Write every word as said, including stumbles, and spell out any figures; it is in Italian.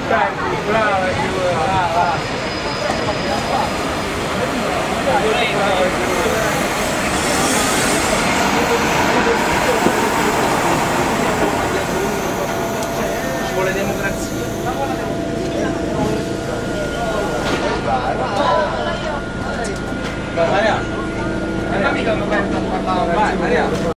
Senti, brava, brava. Ci vuole democrazia. Vai, Maria. Maria. Vai, Maria.